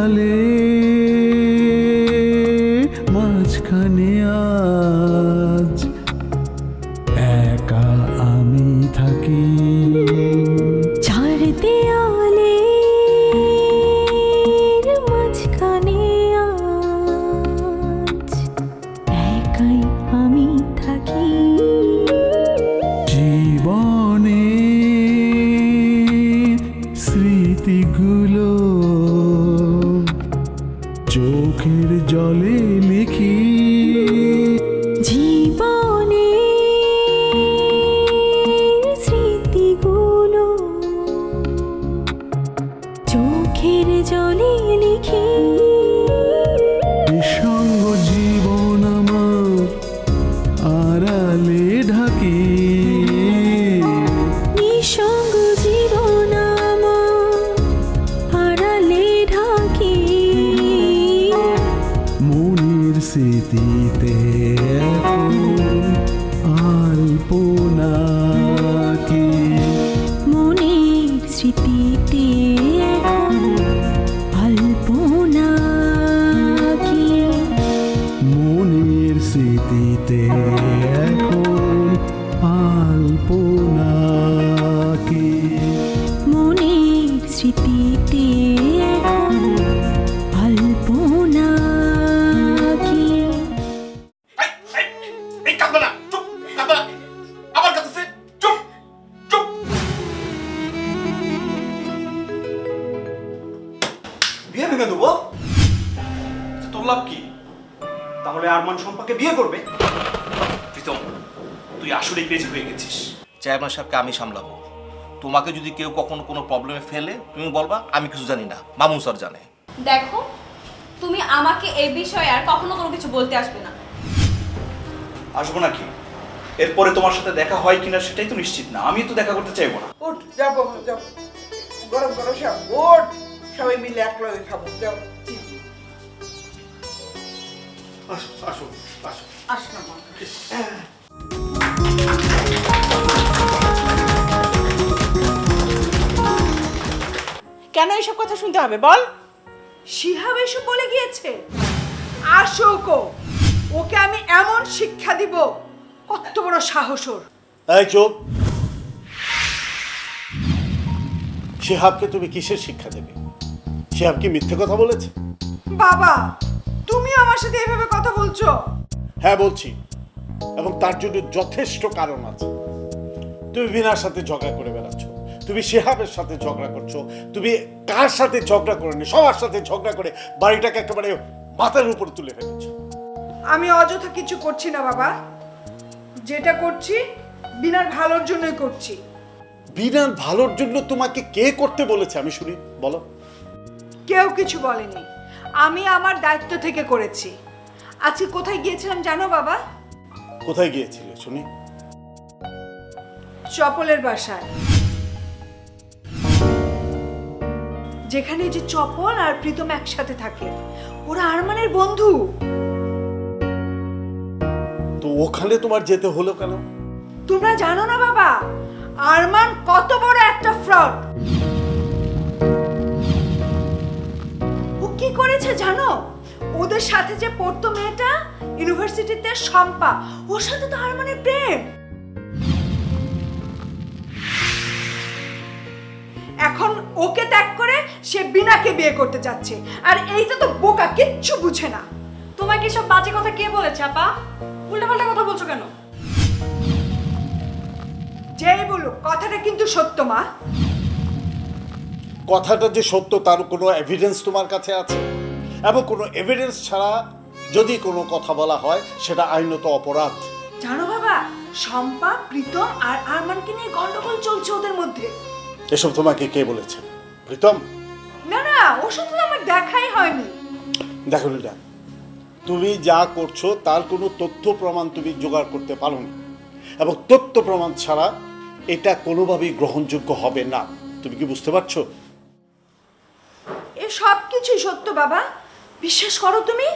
আড়ালে মাঝখানে আজ একা আমি থাকি। চার দেয়ালে মাঝখানে আজ একাই আমি থাকি। জীবনে স্মৃতিগুলো চোখের জলে লিখি। জীবনে স্মৃতিগুলো চোখের জলে লিখি। নিঃসঙ্গ জীবন আমার আড়ালে ঢাকি। নিঃসঙ্গ জীবন আমার আড়ালে ঢাকি। মনের স্মৃতিতে এখন আলপনা কি। মনের স্মৃতিতে এখন আলপনা কি। মনের স্মৃতিতে এখন আলপনা কি। মনের স্মৃতিতে এখন আলপনা কি। এই কাঁদবে না, চুপ, কাঁদবে না। আবার কাঁদতেছে, চুপ, চুপ। বিয়ে ভেঙে দেবো? তোর লাভ কি? তাহলে আরমান শম্পাকে বিয়ে করবে? প্রীতম, তুই আসলে ক্রেজি হয়ে গেছিস। চেয়ারম্যান সাহেবকে আমি সামলাবো। তোমাকে যদি কেউ কখনো কোনো প্রবলেমে ফেলে তুমি বলবা আমি কিছু জানি না, মামুন স্যার জানে। দেখো, তুমি আমাকে এই বিষয়ে আর কখনো কোনো কিছু বলতে আসবে না। আসবো নাকি? এরপরে তোমার সাথে দেখা হয় কিনা সেটাই তো নিশ্চিত না। আমি তো দেখা করতে চাইবো না। উঠ, যাবো যাবো, গরম গরম সব উঠ, সবাই মিলে এক লগে খাবো। যাও, আসো, আসো, আসো। আস না মা। কেন এসব কথা শুনতে হবে বল? শিহাব এসব বলে গিয়েছে। আসুক, ওকে আমি এমন শিক্ষা দিব, কত বড় সাহস ওর। এই চুপ। শিহাবকে তুমি কিসের শিক্ষা দেবে? শিহাব কি মিথ্যে কথা বলেছে? বাবা, তুমি আমার সাথে এভাবে কথা বলছো? হ্যাঁ বলছি, এবং তার জন্য যথেষ্ট কারণ আছে। তুমি বিনার সাথে ঝগড়া করে বেড়াচ্ছ, তুমি শিহাবের সাথে ঝগড়া করছো, তুমি কার সাথে ঝগড়া করনি, সবার সাথে ঝগড়া করে বাড়িটাকে একেবারে মাথার উপর তুলে ফেলেছো। আমি অযথা কিছু করছি না বাবা, যেটা করছি বিনার ভালোর জন্যই করছি। বিনার ভালোর জন্য তোমাকে কে করতে বলেছে আমি শুনি, বলো। কেউ কিছু বলেনি, আমি আমার দায়িত্ব থেকে করেছি। আজকে কোথায় গিয়েছিলাম জানো বাবা? কোথায় গিয়েছিলে শুনি? চপলের বাসায়, যেখানে যে চপল আর প্রীতম একসাথে থাকে। ওরা আরমানের বন্ধু। তো ওখানে তোমার যেতে হলো কেন? তোমরা জানো না বাবা, আরমান কত বড় একটা ফ্রড। ও কি করেছে জানো? ওদের সাথে যে পড়তো মেয়েটা ইউনিভার্সিটিতে, শম্পা, ওর সাথে তো আরমানের প্রেম। এখন ওকে ত্যাগ করে সে বিনাকে বিয়ে করতে যাচ্ছে। আর এইটা তো বোকা, কিচ্ছু বুঝে না। তোমাকে সব বাজে কথা কে বলেছে আপা? উল্টাপাল্টা কথা বলছো কেন? যেই বলুক, কথাটা কিন্তু সত্য মা। কথাটা যে সত্য তার কোনো এভিডেন্স তোমার কাছে আছে? এবং কোনো এভিডেন্স ছাড়া যদি কোনো কথা বলা হয় সেটা আইনত অপরাধ। জানো বাবা, শম্পা, প্রীতম আর আরমানকে নিয়ে গন্ডগোল চলছে ওদের মধ্যে। এসব তোমাকে কে বলেছে? প্রীতম? না না, ওর সাথে তো আমার দেখাই হয়নি। দেখো লিডা, তুমি যা করছো তার কোনো তথ্য প্রমাণ তুমি জোগাড় করতে পারোনি, এবং তথ্য প্রমাণ ছাড়া এটা কোনোভাবেই গ্রহণযোগ্য হবে না। তুমি কি বুঝতে পারছো? এ সব কিছুই সত্য বাবা, বিশ্বাস করো তুমি।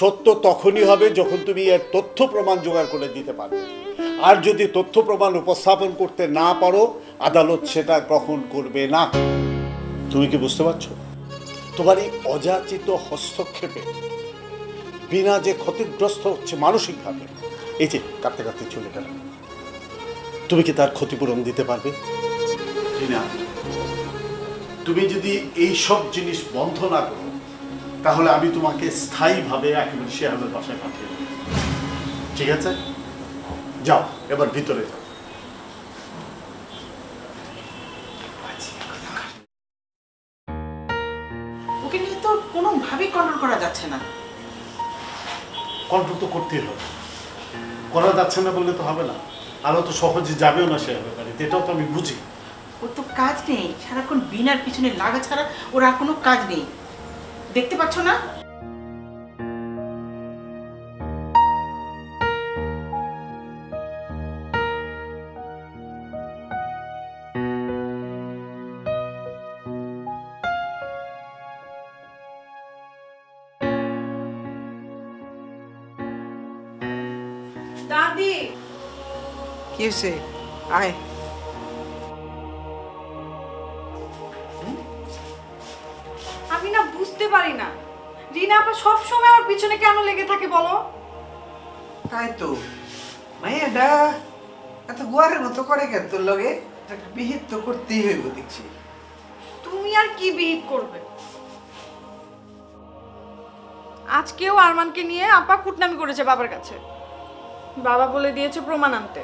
সত্য তখনই হবে যখন তুমি এর তথ্য প্রমাণ জোগাড় করে দিতে পারবে। আর যদি তথ্য প্রমাণ উপস্থাপন করতে না পারো, আদালত সেটা গ্রহণ করবে না। তুমি কি বুঝতে পারছো? তোমার এই অযাচিত হস্তক্ষেপে বিনা যে ক্ষতিগ্রস্ত হচ্ছে মানসিকভাবে, এই যে কাঁদতে কাঁদতে চলে গেল, তুমি কি তার ক্ষতিপূরণ দিতে পারবে? না। তুমি যদি এই সব জিনিস বন্ধ না করো, তাহলে আমি তোমাকে স্থায়ীভাবে একেবারে শেহাবের বাসায় পাঠিয়ে দেব। ঠিক আছে, যাও এবার ভিতরে যাও। ওকে নিয়ে তো কোনোভাবেই কন্ট্রোল করা যাচ্ছে না। কন্ট্রোল তো করতেই হবে, করা যাচ্ছে না বললে তো হবে না। আরো তো সহজে যাবেও না শেহাবের বাড়িতে, এটাও তো আমি বুঝি। ওর তো কাজ নেই, সারাক্ষণ বিনার পিছনে লাগা ছাড়া ওর আর কোনো কাজ নেই। দেখতে পাচ্ছ না? দাদি, কি হয়েছে? আয়। আমি না বুঝতে পারি না রিনা আপা সব সময় আমার পিছনে কেন লেগে থাকে বলো? তাই তো মাইয়াটা এত গোয়ারের মতো করে কেন তোর লগে? বিহিত তো করতেই হইব দেখছি। তুমি আর কি বিহিত করবে? আজকেও আরমানকে নিয়ে আপা কুটনামি করেছে বাবার কাছে। বাবা বলে দিয়েছে প্রমাণ আনতে।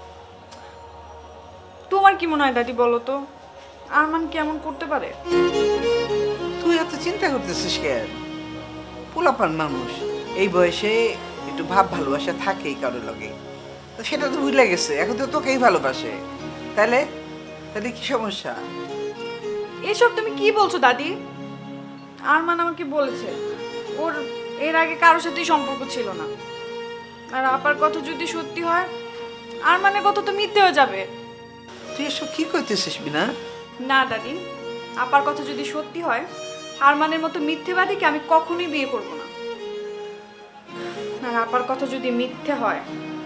তোমার কি মনে হয় দাদি বলো তো, আরমান কেমন করতে পারে? তুই এত চিন্তা করতেছিস কেন? পোলাপান মানুষ, এই বয়সে একটু ভাব ভালোবাসা থাকেই কারোর লগে। তো সেটা তো ভুলে গেছে, এখন তো তোকেই ভালোবাসে। তাহলে তাহলে কি সমস্যা? এসব তুমি কি বলছো দাদি? আরমান আমাকে বলেছে ওর এর আগে কারোর সাথেই সম্পর্ক ছিল না। আর আপার কথা যদি সত্যি হয়, আরমানের কথা তো মিথ্যে হয়ে যাবে। তুই এসব কি করতেছিস বিনা? না দাদি, আপার কথা যদি সত্যি হয়, আরমানের মতো মিথ্যেবাদীকে আমি কখনোই বিয়ে করব না। আর আপার কথা যদি মিথ্যে হয়,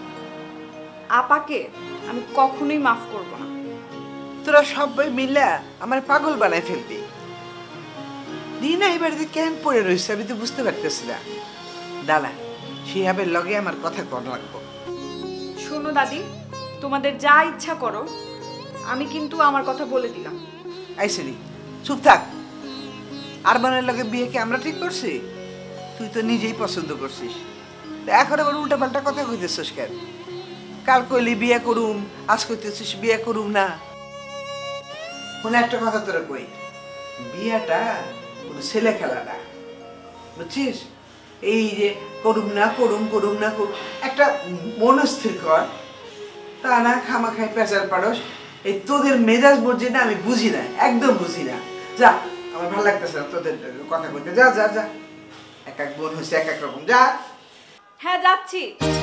আপাকে আমি কখনোই মাফ করব না। তোরা সবাই মিলে আমার পাগল বানায় ফেলবি। রিনা এই বাড়িতে কেন পড়ে রয়েছে আমি তো বুঝতে পারতেছি না। দাদা, শিহাবের লগে আমার কথা কর লাগবো। শোনো দাদি, তোমাদের যা ইচ্ছা করো, আমি কিন্তু আমার কথা বলে দিলাম। আইসিরি চুপ থাক। আরমানের লগে বিয়ে কি আমরা ঠিক করছি? তুই তো নিজেই পছন্দ করছিস, এখন আবার উল্টা পাল্টা কথা কইতেছিস কেন? কাল কইলি বিয়ে করুম, আজ কইতেছিস বিয়ে করুম না। মনে একটা কথা তোরা কই, বিয়েটা কোনো ছেলে খেলা না, বুঝছিস? এই যে করুম না করুম করুম না করুম, একটা মনস্থির কর। তা না খামাখাই পেঁচার পারস। এই তোদের মেজাজ মর্জি না আমি বুঝি না, একদম বুঝি না। যা, আমার ভালো লাগতেছে না তোদের কথা বলতে। যা যা যা, এক এক বোন হয়েছে এক এক রকম। যা। হ্যাঁ, যাচ্ছি।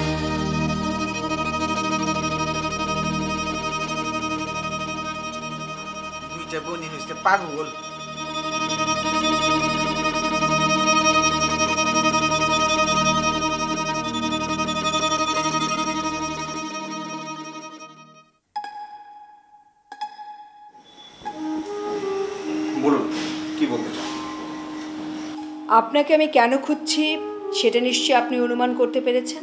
দুইটা বোনই হয়েছে পাগল। বলুন, কি বলতে চান? আপনাকে আমি কেন খুঁজছি সেটা নিশ্চয়ই আপনি অনুমান করতে পেরেছেন।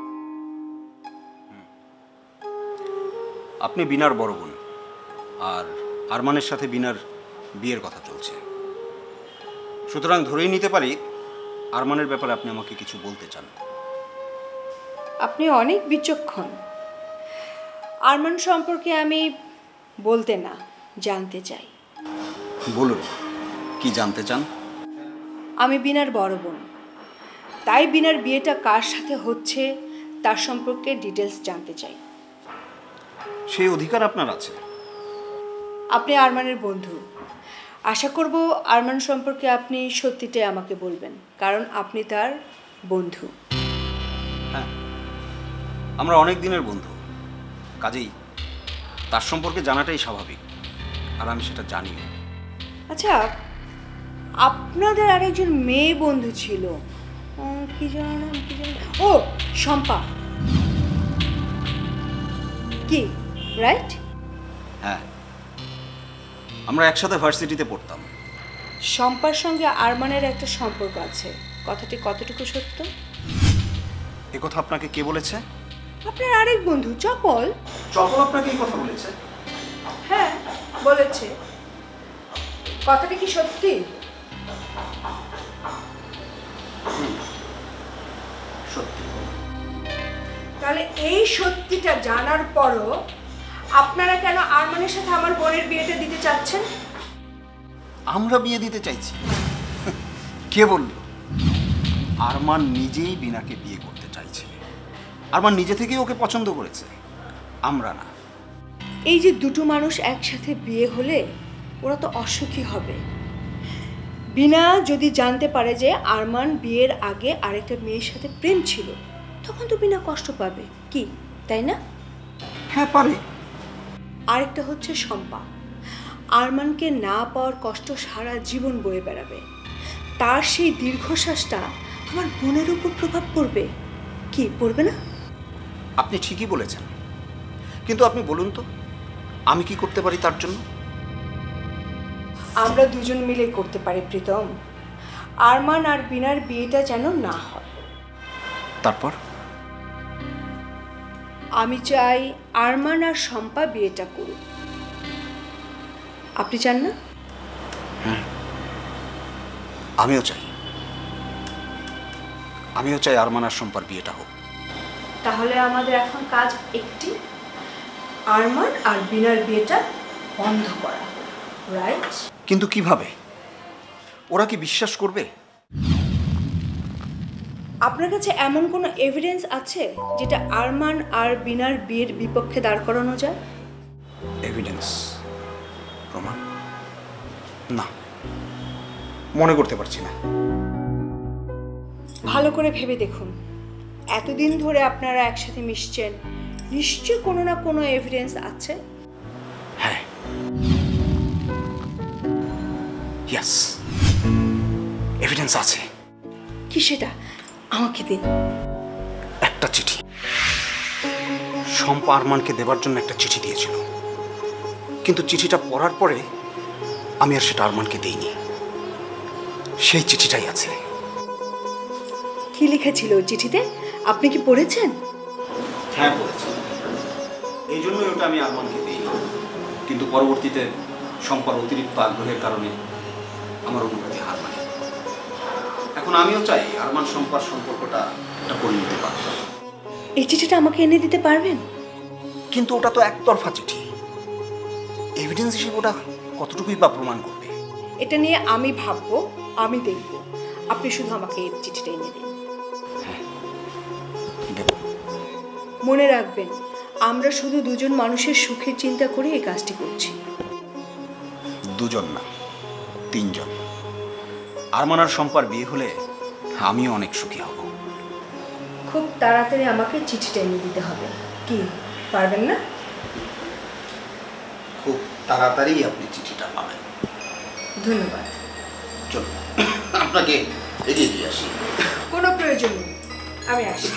আপনি বিনার বড় বোন, আর আরমানের সাথে বিনার বিয়ের কথা চলছে। সুতরাং ধরেই নিতে পারি আরমানের ব্যাপারে আপনি আমাকে কিছু বলতে চান। আপনি অনেক বিচক্ষণ। আরমান সম্পর্কে আমি বলতে না, জানতে চাই। বলুন, কি জানতে চান? আমি বিনার বড় বোন, তাই বিনার বিয়েটা কার সাথে হচ্ছে তার সম্পর্কে ডিটেলস জানতে চাই। সেই অধিকার আপনার আছে। আপনি আরমানের বন্ধু, আশা করব আরমান সম্পর্কে আপনি সত্যিটাই আমাকে বলবেন, কারণ আপনি তার বন্ধু। হ্যাঁ, আমরা অনেক দিনের বন্ধু, কাজেই তার সম্পর্কে জানাটাই স্বাভাবিক, আর আমি সেটা জানি। আচ্ছা, আপনাদের আরেকজন মেয়ে বন্ধু ছিল, কি জানো ও শম্পা, কি রাইট? হ্যাঁ, আমরা একসাথে ভার্সিটিতে পড়তাম। শম্পার সঙ্গে আরমানের একটা সম্পর্ক আছে, কথাটি কতটুকু সত্য? এ কথা আপনাকে কে বলেছে? আপনার আরেক বন্ধু চপল। চপল আপনাকে এই কথা বলেছে? হ্যাঁ বলেছে। কথাটা কি সত্যি? সত্যি। তাহলে এই সত্যিটা জানার পরও আপনারা কেন আরমানের সাথে আমার বোনের বিয়েটা দিতে চাচ্ছেন? আমরা বিয়ে দিতে চাইছি? কে বলল? আরমান নিজেই বিনাকে বিয়ে করতে চাইছে। আরমান নিজে থেকেই ওকে পছন্দ করেছে, আমরা না। এই যে দুটো মানুষ একসাথে বিয়ে হলে ওরা তো অসুখী হবে। বিনা যদি জানতে পারে যে আরমান বিয়ের আগে আরেকটা মেয়ের সাথে প্রেম ছিল, তখন তো বিনা কষ্ট পাবে, কি তাই না? হ্যাঁ পারে। আরেকটা হচ্ছে শম্পা, আরমানকে না পাওয়ার কষ্ট সারা জীবন বয়ে বেড়াবে। তার সেই দীর্ঘশ্বাসটা আমার বোনের উপর প্রভাব পড়বে, কি পড়বে না? আপনি ঠিকই বলেছেন, কিন্তু আপনি বলুন তো আমি কি করতে পারি তার জন্য? আমরা দুজন মিলে করতে পারি প্রীতম। আরমান আর বিনার বিয়েটা যেন না হয়। তারপর? আমি চাই আরমান আর শম্পা বিয়েটা করুক। আপনি চান না? আমিও চাই। আমিও চাই আরমান আর শম্পার বিয়েটা হোক। তাহলে আমাদের এখন কাজ একটি, আরমান আর বিনার বিয়েটা বন্ধ করা, রাইট? কিন্তু কিভাবে? ওরা কি বিশ্বাস করবে? আপনার কাছে এমন কোনো এভিডেন্স আছে যেটা আরমান আর বিনার বিয়ের বিপক্ষে দাঁড় করানো যায়? এভিডেন্স, প্রমাণ? না, মনে করতে পারছি না। ভালো করে ভেবে দেখুন। এতদিন ধরে আপনারা একসাথে মিশছেন, নিশ্চয়ই কোনো না কোনো এভিডেন্স আছে। হ্যাঁ, ইয়েস, এভিডেন্স আছে। কি সেটা? আমাকে দিন। একটা চিঠি। শম্পা আরমানকে দেবার জন্য একটা চিঠি দিয়েছিল, কিন্তু চিঠিটা পড়ার পরে আমি আর সেটা আরমানকে দেইনি। সেই চিঠিটাই আছে। কি লেখা ছিল ওই চিঠিতে? আপনি কি পড়েছেন? হ্যাঁ পড়েছি, এই জন্যই ওটা আমি আরমানকে দিইনি। কিন্তু পরবর্তীতে শম্পার অতিরিক্ত আগ্রহের কারণে আমার অনুভূতি হার মানে। এখন আমিও চাই আরমান শম্পার সম্পর্কটা একটা পরিণতি পাক। এই চিঠিটা আমাকে এনে দিতে পারবেন? কিন্তু ওটা তো একতরফা চিঠি, এভিডেন্স হিসেবে ওটা কতটুকুই বা প্রমাণ করবে? এটা নিয়ে আমি ভাববো, আমি দেখব। আপনি শুধু আমাকে এই চিঠিটা এনে দিন। হ্যাঁ দেব। মনে রাখবেন, আমরা শুধু দুজন মানুষের সুখের চিন্তা করে এই কাজটি করছি। দুজন না, তিনজন। আরমান আর শম্পার বিয়ে হলে আমিও অনেক সুখী হব। খুব তাড়াতাড়ি আমাকে চিঠিটা এনে দিতে হবে, কি পারবেন না? খুব তাড়াতাড়ি আপনি চিঠিটা পাবেন। ধন্যবাদ। চলুন আপনাকে এগিয়ে দিয়ে আসি। কোনো প্রয়োজন নেই, আমি আসি।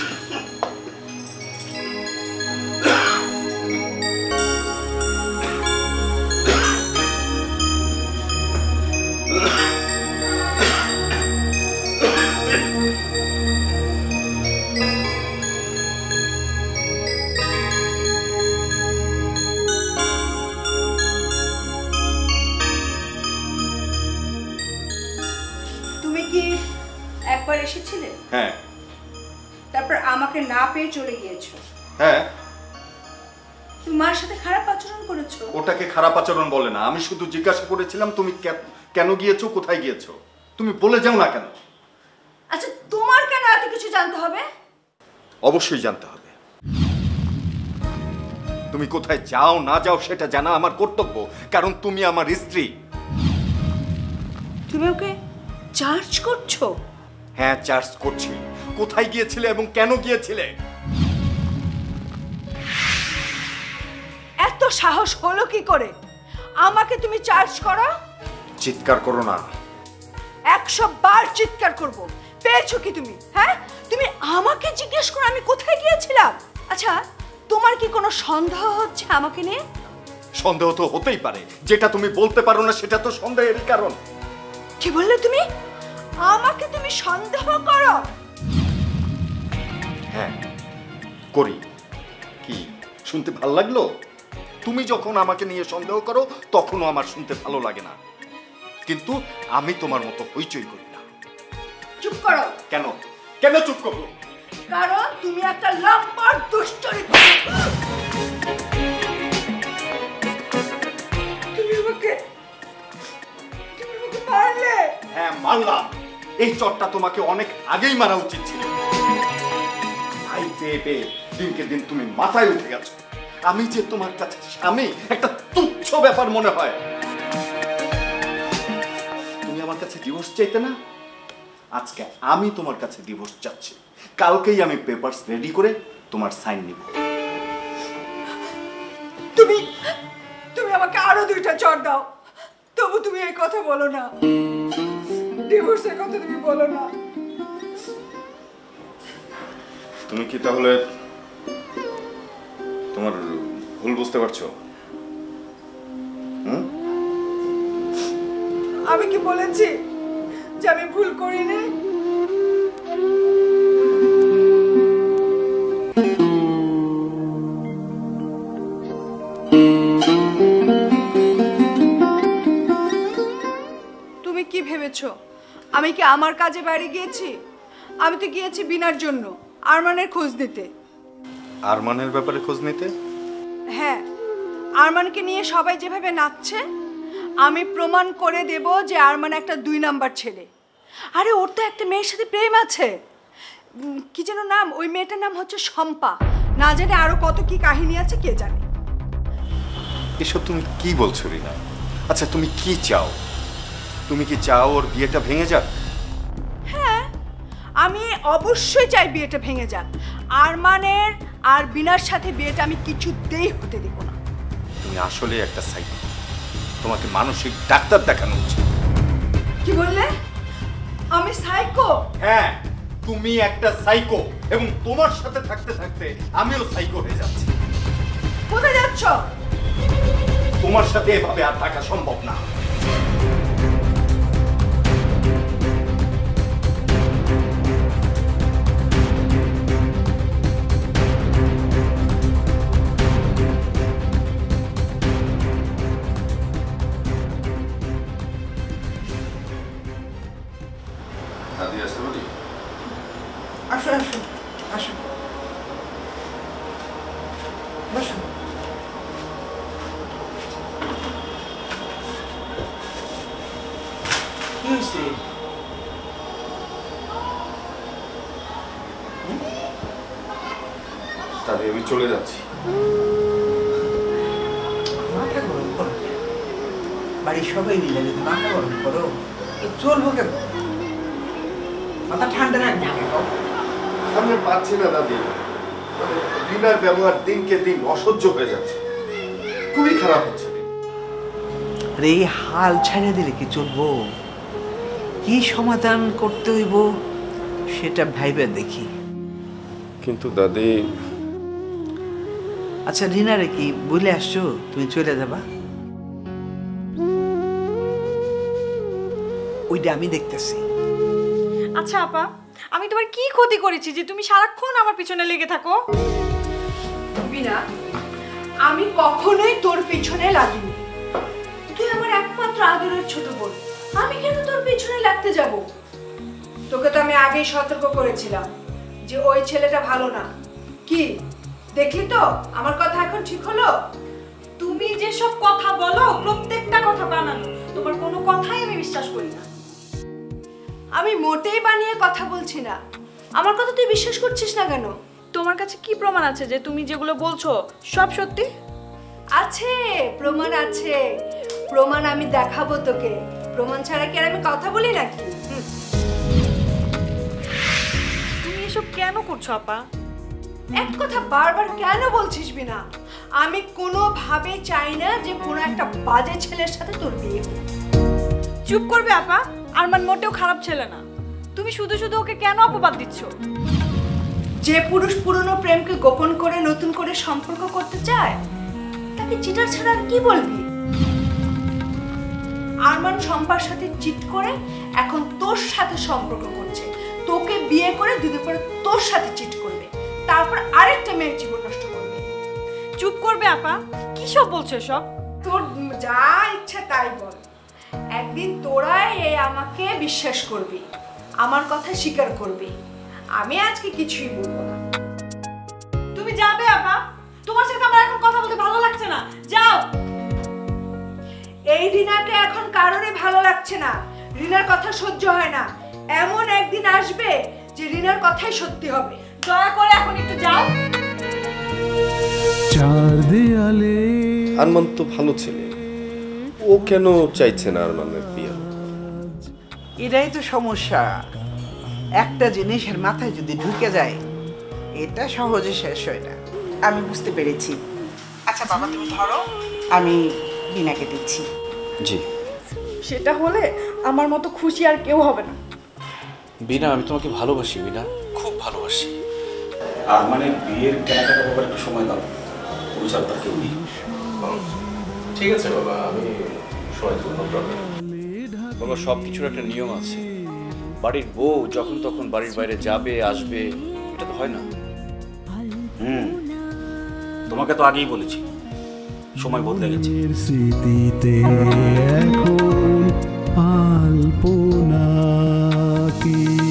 একবার এসেছিলে? হ্যাঁ। তারপর আমাকে না পেয়ে চলে গিয়েছো? হ্যাঁ। তুমি মার সাথে খারাপ আচরণ করেছো? ওটাকে খারাপ আচরণ বলে না, আমি শুধু জিজ্ঞাসা করেছিলাম তুমি কেন গিয়েছো, কোথায় গিয়েছো। তুমি বলে যাও না কেন? আচ্ছা তোমার কেন এত কিছু জানতে হবে? অবশ্যই জানতে হবে। তুমি কোথায় যাও না যাও সেটা জানা আমার কর্তব্য, কারণ তুমি আমার স্ত্রী। তুমি ওকে চার্জ করছো? হ্যাঁ চার্জ করছি। কোথায় গিয়েছিলে এবং কেন গিয়েছিলে? এত সাহস হলো কি করে আমাকে তুমি চার্জ করো? চিৎকার করো না। 100 বার চিৎকার করব, পেয়েছো কি তুমি? হ্যাঁ, তুমি আমাকে জিজ্ঞেস করো আমি কোথায় গিয়েছিলাম। আচ্ছা, তোমার কি কোনো সন্দেহ হচ্ছে আমাকে নিয়ে? সন্দেহ তো হতেই পারে, যেটা তুমি বলতে পারো না সেটা তো সন্দেহেরই কারণ। কি বললে তুমি? আমাকে তুমি সন্দেহ করো? হ্যাঁ করি। কি শুনতে ভালো লাগলো? তুমি যখন আমাকে নিয়ে সন্দেহ করো তখনও আমার শুনতে ভালো লাগে না, কিন্তু আমি তোমার মতো হইচই করি না। চুপ করো। কেন কেন চুপ করবো? কারণ তুমি একটা লম্পট দুশ্চরিত্র। তুমি আমাকে মারলে। হ্যাঁ মারলাম। এই চটটা তোমাকে অনেক আগেই মারা উচিত ছিল। ভাই পেয়ে পেয়ে দিনকে দিন তুমি মাথায় উঠে গেছো। আমি যে তোমার কাছে স্বামী একটা তুচ্ছ ব্যাপার মনে হয়। তুমি আমার কাছে ডিভোর্স চাইতে না, আজকে আমি তোমার কাছে ডিভোর্স চাচ্ছি। কালকেই আমি পেপারস রেডি করে তোমার সাইন নিব। তুমি তুমি আমাকে আরো 2টা চড় দাও, তবু তুমি এই কথা বলো না। ডিভোর্সের কথা তুমি বলো না। তুমি কি তাহলে তোমার ভুল বুঝতে পারছো? আমি কি বলেছি যে আমি ভুল করিনি? তুমি কি ভেবেছো আমি কি আমার কাজে বাইরে গিয়েছি? আমি তো গিয়েছি বিনার জন্য, আরমানের খোঁজ নিতে। আরমানের ব্যাপারে খোঁজ নিতে? হ্যাঁ, আরমানকে নিয়ে সবাই যেভাবে নাচছে, আমি প্রমাণ করে দেব যে আরমান একটা 2 নাম্বার ছেলে। আরে ওর তো একটা মেয়ের সাথে প্রেম আছে, কি যেন নাম, ওই মেয়েটার নাম হচ্ছে শম্পা। না জানে আরো কত কি কাহিনী আছে কে জানে। এসব তুমি কি বলছো রিনা? আচ্ছা তুমি কি চাও? তুমি কি চাও ওর বিয়েটা ভেঙে যাক? হ্যাঁ, আমি অবশ্যই চাই বিয়েটা ভেঙে যাক। আরমানের আর বিনার সাথে বিয়েটা আমি কিছুতেই হতে দেব না। তুমি আসলে একটা সাইকো, তোমাকে মানসিক ডাক্তার দেখানো উচিত। কি বললে? আমি সাইকো? হ্যাঁ, তুমি একটা সাইকো, এবং তোমার সাথে থাকতে থাকতে আমিও সাইকো হয়ে যাচ্ছি। কোথায় যাচ্ছ? তোমার সাথে এভাবে আর থাকা সম্ভব না। আসো আসো আসো, বসো। কি হয়েছে? তাহলে আমি চলে যাচ্ছি। মাথা গরম করো, বাড়ির সবাই মিলে যদি মাথা গরম করো তো চলবো কেন? মাথা ঠান্ডা রাখবে। আমি পাচ্ছি না দাদি, রিনার ব্যবহার দিনকে দিন অসহ্য হয়ে যাচ্ছে, খুবই খারাপ হচ্ছে। আরে এই হাল ছেড়ে দিলে কি চলবো? কি সমাধান করতে হইব সেটা ভাইবে দেখি। কিন্তু দাদি, আচ্ছা রিনারে কি বলে আসছো তুমি চলে যাবা? ওইটা আমি দেখতেছি। আচ্ছা আপা, আমি তোমার কি ক্ষতি করেছি যে তুমি সারাক্ষণ আমার পিছনে লেগে থাকো? বিনা, আমি কখনোই তোর পিছনে লাগিনি। তুই আমার একমাত্র আদরের ছোট বোন, আমি কেন তোর পিছনে লাগতে যাব? তোকে তো আমি আগেই সতর্ক করেছিলাম যে ওই ছেলেটা ভালো না। কি দেখলি তো আমার কথা এখন ঠিক হলো? তুমি যেসব কথা বলো প্রত্যেকটা কথা বানানো, তোমার কোনো কথাই আমি বিশ্বাস করি না। আমি মোটেই বানিয়ে কথা বলছি না। আমার কথা তুই বিশ্বাস করছিস না কেন? তোমার কাছে কি প্রমাণ আছে যে তুমি যেগুলো বলছো সব সত্যি? আছে, প্রমাণ আছে। প্রমাণ আমি দেখাবো তোকে। প্রমাণ ছাড়া কি আর আমি কথা বলি নাকি? তুমি এসব কেন করছো আপা? এক কথা বারবার কেন বলছিস বিনা? আমি কোনোভাবে চাই না যে কোনো একটা বাজে ছেলের সাথে তোর বিয়ে হোক। চুপ করবে আপা, আরমান মোটেও খারাপ ছেলে না। তুমি শুধু শুধু ওকে কেন অপবাদ দিচ্ছ? যে পুরুষ পুরনো প্রেমকে গোপন করে নতুন করে সম্পর্ক করতে চায় তাকে চিটার ছাড়া আর কি বলবি? আরমান শম্পার সাথে চিট করে এখন তোর সাথে সম্পর্ক করছে, তোকে বিয়ে করে দুদিন পরে তোর সাথে চিট করবে, তারপর আরেকটা মেয়ের জীবন নষ্ট করবে। চুপ করবে আপা, কি সব বলছো সব? তোর যা ইচ্ছা তাই বল, একদিন তোরাই আমাকে বিশ্বাস করবি, আমার কথা স্বীকার করবি, আমি আজকে কিছুই বলবো না। তুমি যাবে আপা, তোমার সাথে আমার এখন কথা বলতে ভালো লাগছে না, যাও। এই রিনাকে এখন কারণে ভালো লাগছে না, রিনার কথা সহ্য হয় না, এমন একদিন আসবে যে রিনার কথাই সত্যি হবে। দয়া করে এখন একটু যাও। চার দেয়ালে আরমান তো ভালো ছেলে, ও কেন চাইছে না আরমানের বিয়ে? এটাই তো সমস্যা। একটা জিনিসের মাথায় যদি ঢুকে যায় এটা সহজে শেষ হয় না। আমি বুঝতে পেরেছি। আচ্ছা বাবা তুমি ধরো, আমি বিনাকে দিচ্ছি। জি সেটা হলে আমার মতো খুশি আর কেউ হবে না। বিনা, আমি তোমাকে ভালোবাসি বিনা, খুব ভালোবাসি। আরমানের বিয়ের কেনাকাটার ব্যাপারে একটু সময় দাও, বুঝার তার কেউ নেই। ঠিক আছে বাবা, আমি সময় দেবো, নো প্রবলেম। বাবা সব কিছুর একটা নিয়ম আছে, বাড়ির বউ যখন তখন বাড়ির বাইরে যাবে আসবে, এটা তো হয় না। তোমাকে তো আগেই বলেছি সময় বদলে গেছে। স্মৃতিতে এখন আলপনা কি